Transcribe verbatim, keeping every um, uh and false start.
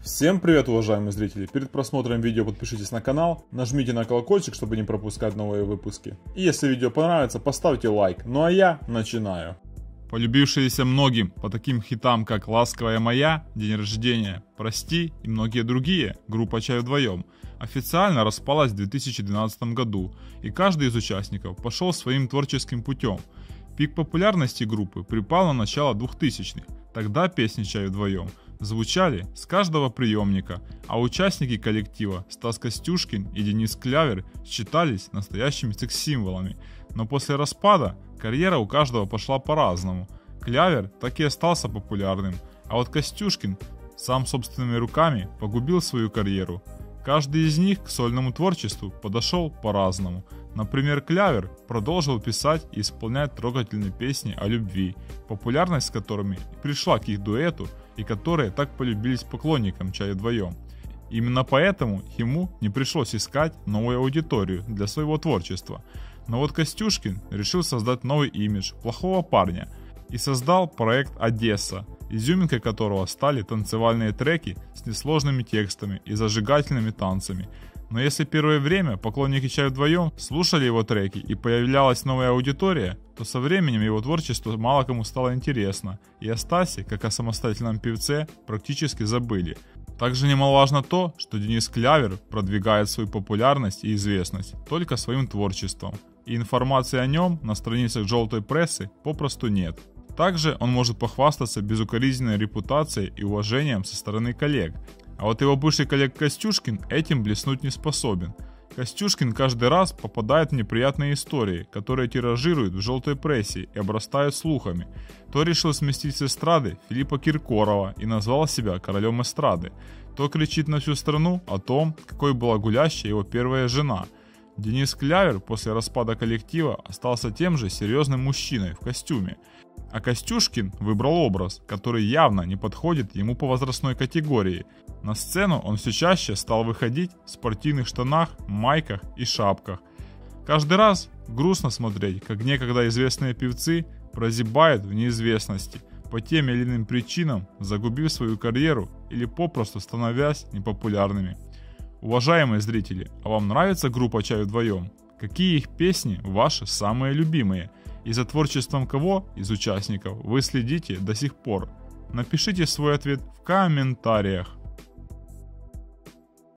Всем привет, уважаемые зрители! Перед просмотром видео подпишитесь на канал, нажмите на колокольчик, чтобы не пропускать новые выпуски. И если видео понравится, поставьте лайк. Ну а я начинаю. Полюбившиеся многим по таким хитам, как «Ласковая моя», «День рождения», «Прости» и многие другие, группа «Чай вдвоем» официально распалась в две тысячи двенадцатом году, и каждый из участников пошел своим творческим путем. Пик популярности группы припал на начало двухтысячных, тогда песни «Чай вдвоем» звучали с каждого приемника, а участники коллектива Стас Костюшкин и Денис Клявер считались настоящими секс-символами. Но после распада карьера у каждого пошла по-разному. Клявер так и остался популярным, а вот Костюшкин сам собственными руками погубил свою карьеру. Каждый из них к сольному творчеству подошел по-разному. Например, Клявер продолжил писать и исполнять трогательные песни о любви, популярность с которыми пришла к их дуэту и которые так полюбились поклонникам «Чая вдвоем». Именно поэтому ему не пришлось искать новую аудиторию для своего творчества. Но вот Костюшкин решил создать новый имидж плохого парня и создал проект «Одесса», изюминкой которого стали танцевальные треки с несложными текстами и зажигательными танцами. Но если первое время поклонники «Чая вдвоем» слушали его треки и появлялась новая аудитория, то со временем его творчество мало кому стало интересно, и о Стасе, как о самостоятельном певце, практически забыли. Также немаловажно то, что Денис Клявер продвигает свою популярность и известность только своим творчеством, и информации о нем на страницах желтой прессы попросту нет. Также он может похвастаться безукоризненной репутацией и уважением со стороны коллег. А вот его бывший коллег Костюшкин этим блеснуть не способен. Костюшкин каждый раз попадает в неприятные истории, которые тиражируют в желтой прессе и обрастают слухами. То решил сместить с эстрады Филиппа Киркорова и назвал себя королем эстрады. То кричит на всю страну о том, какой была гулящая его первая жена. Денис Клявер после распада коллектива остался тем же серьезным мужчиной в костюме. А Костюшкин выбрал образ, который явно не подходит ему по возрастной категории. На сцену он все чаще стал выходить в спортивных штанах, майках и шапках. Каждый раз грустно смотреть, как некогда известные певцы прозябают в неизвестности, по тем или иным причинам загубив свою карьеру или попросту становясь непопулярными. Уважаемые зрители, а вам нравится группа «Чай вдвоем»? Какие их песни ваши самые любимые? И за творчеством кого из участников вы следите до сих пор? Напишите свой ответ в комментариях.